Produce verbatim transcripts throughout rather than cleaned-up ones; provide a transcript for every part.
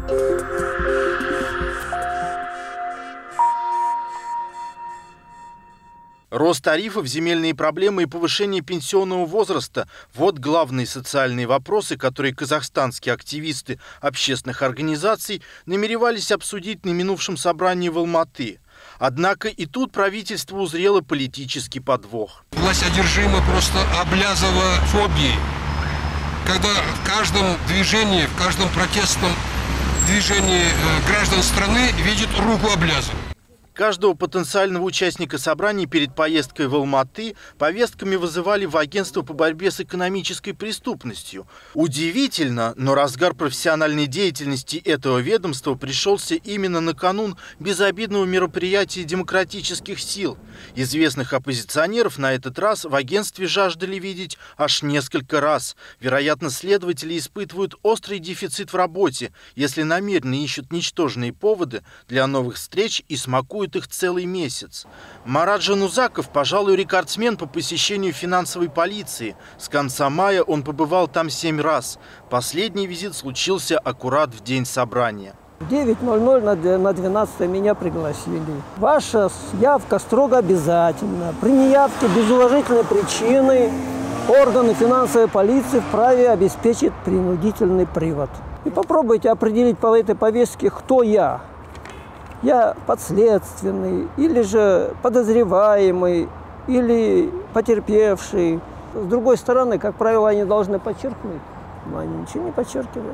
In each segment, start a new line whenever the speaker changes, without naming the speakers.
Рост тарифов, земельные проблемы и повышение пенсионного возраста – вот главные социальные вопросы, которые казахстанские активисты общественных организаций намеревались обсудить на минувшем собрании в Алматы. Однако и тут правительство узрело политический подвох.
Власть одержима просто облязова фобией. Когда в каждом движении, в каждом протестном движении граждан страны видят руку обляза.
Каждого потенциального участника собраний перед поездкой в Алматы повестками вызывали в агентство по борьбе с экономической преступностью. Удивительно, но разгар профессиональной деятельности этого ведомства пришелся именно на канун безобидного мероприятия демократических сил. Известных оппозиционеров на этот раз в агентстве жаждали видеть аж несколько раз. Вероятно, следователи испытывают острый дефицит в работе, если намеренно ищут ничтожные поводы для новых встреч и смакуют их целый месяц. Марат Жанузаков, пожалуй, рекордсмен по посещению финансовой полиции. С конца мая он побывал там семь раз. Последний визит случился аккурат в день собрания.
В девять ноль ноль на двенадцатое меня пригласили. Ваша явка строго обязательна. При неявке без уважительной причины органы финансовой полиции вправе обеспечить принудительный привод. И попробуйте определить по этой повестке, кто я. Я подследственный, или же подозреваемый, или потерпевший. С другой стороны, как правило, они должны подчеркнуть, но они ничего не подчеркивают.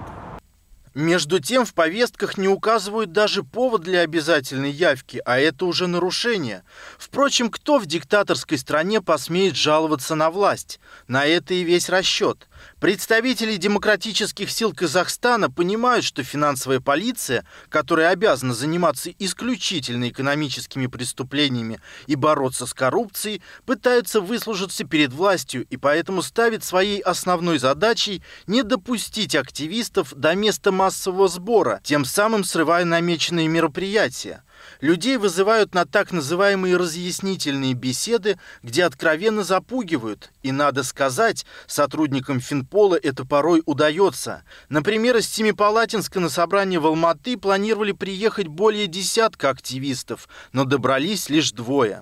Между тем, в повестках не указывают даже повод для обязательной явки, а это уже нарушение. Впрочем, кто в диктаторской стране посмеет жаловаться на власть? На это и весь расчет. Представители демократических сил Казахстана понимают, что финансовая полиция, которая обязана заниматься исключительно экономическими преступлениями и бороться с коррупцией, пытаются выслужиться перед властью и поэтому ставит своей основной задачей не допустить активистов до места массового сбора, тем самым срывая намеченные мероприятия. Людей вызывают на так называемые разъяснительные беседы, где откровенно запугивают. И, надо сказать, сотрудникам Финпола это порой удается. Например, из Семипалатинска на собрание в Алматы планировали приехать более десятка активистов, но добрались лишь двое.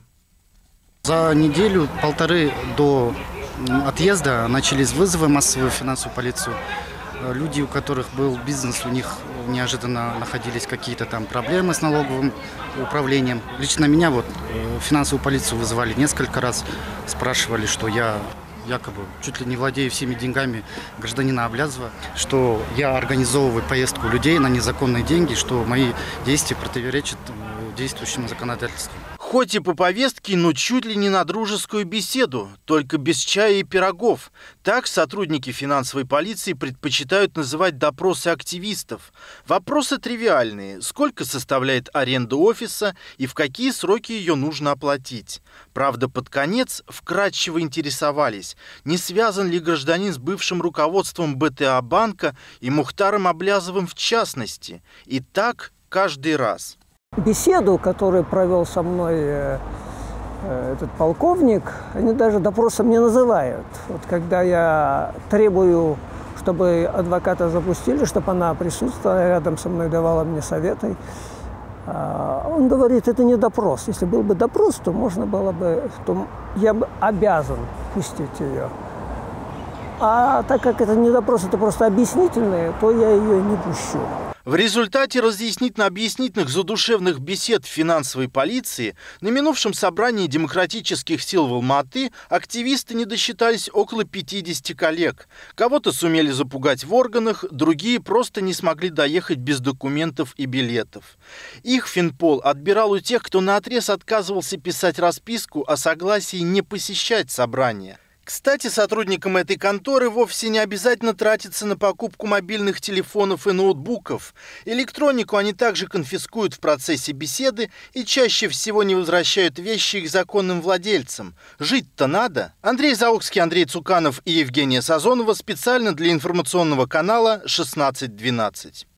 За неделю-полторы до отъезда начались вызовы массовые в финансовую полицию. Люди, у которых был бизнес, у них неожиданно находились какие-то там проблемы с налоговым управлением. Лично меня вот в финансовую полицию вызывали несколько раз, спрашивали, что я якобы чуть ли не владею всеми деньгами гражданина Облязова, что я организовываю поездку людей на незаконные деньги, что мои действия противоречат действующему законодательству.
Хоть и по повестке, но чуть ли не на дружескую беседу, только без чая и пирогов. Так сотрудники финансовой полиции предпочитают называть допросы активистов. Вопросы тривиальные. Сколько составляет аренда офиса и в какие сроки ее нужно оплатить? Правда, под конец вкратчиво интересовались, не связан ли гражданин с бывшим руководством бэ тэ а банка и Мухтаром Облязовым в частности. И так каждый раз.
Беседу, которую провел со мной э, э, этот полковник, они даже допросом не называют. Вот когда я требую, чтобы адвоката запустили, чтобы она присутствовала рядом со мной, давала мне советы, э, он говорит, это не допрос. Если был бы допрос, то можно было бы, то я бы обязан пустить ее. А так как это не допрос, это просто объяснительное, то я ее не пущу.
В результате разъяснительно-объяснительных задушевных бесед финансовой полиции на минувшем собрании демократических сил в Алматы активисты не досчитались около пятидесяти коллег. Кого-то сумели запугать в органах, другие просто не смогли доехать без документов и билетов. Их Финпол отбирал у тех, кто наотрез отказывался писать расписку о согласии не посещать собрание. Кстати, сотрудникам этой конторы вовсе не обязательно тратиться на покупку мобильных телефонов и ноутбуков. Электронику они также конфискуют в процессе беседы и чаще всего не возвращают вещи их законным владельцам. Жить-то надо. Андрей Заокский, Андрей Цуканов и Евгения Сазонова специально для информационного канала шестнадцать двенадцать.